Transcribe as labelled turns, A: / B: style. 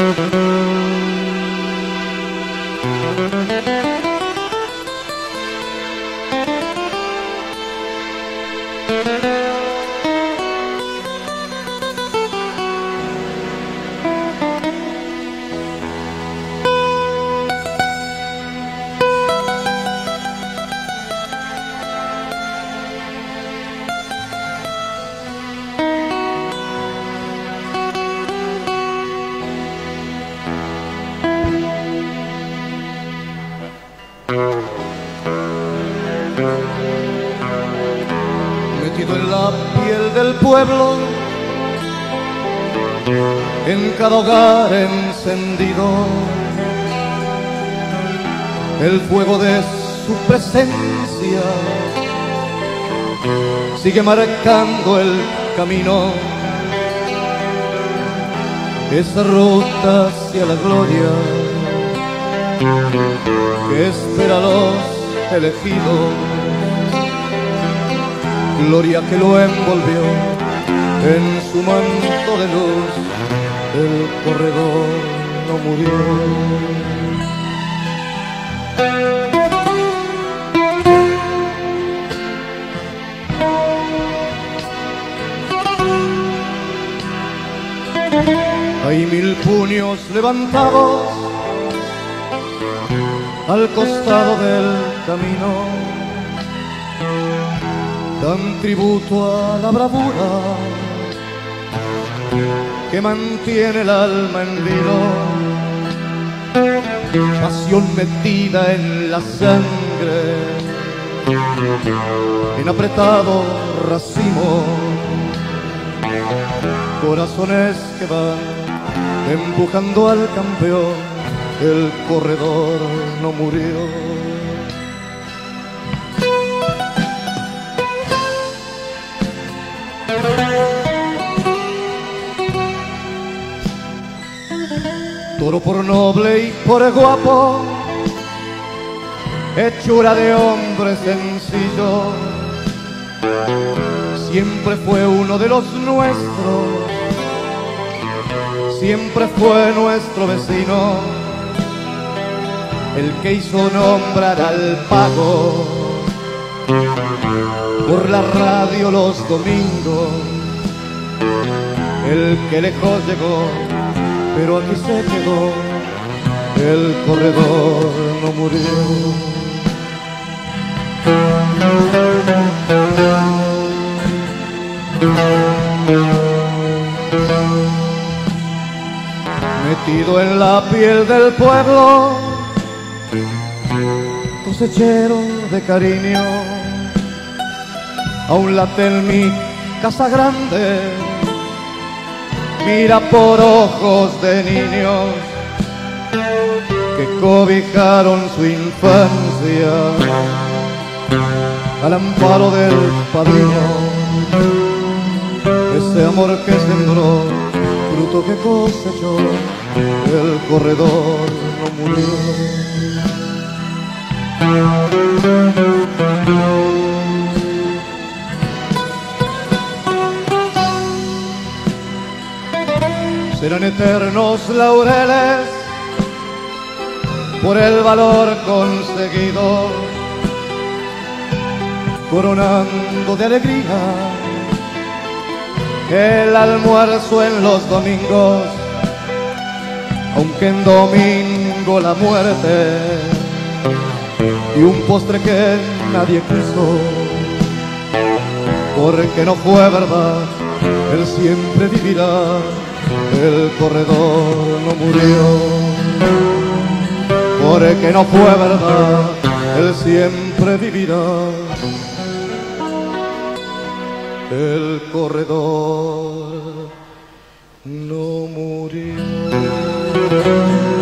A: Metido en la piel del pueblo, en cada hogar encendido, el fuego de su presencia sigue marcando el camino, esa ruta hacia la gloria que espera a los elegidos, gloria que lo envolvió en su manto de luz. El corredor no murió. Hay 1000 puños levantados al costado del camino, dan tributo a la bravura que mantiene el alma en vilo, pasión metida en la sangre, en apretado racimo, corazones que van empujando al campeón. El corredor no murió. Toro por noble y por guapo, hechura de hombre sencillo, siempre fue uno de los nuestros, siempre fue nuestro vecino, el que hizo nombrar al pago por la radio los domingos, el que lejos llegó pero aquí se quedó. El corredor no murió. Metido en la piel del pueblo, cosechero de cariño, aún late en mi casa grande, mira por ojos de niños que cobijaron su infancia al amparo del padrino, ese amor que sembró, fruto que cosechó. El corredor no murió. Serán eternos laureles por el valor conseguido, coronando de alegría el almuerzo en los domingos, aunque en domingo la muerte y un postre que nadie quiso, porque no fue verdad, él siempre vivirá. El corredor no murió, porque no fue verdad, él siempre vivirá. El corredor no murió.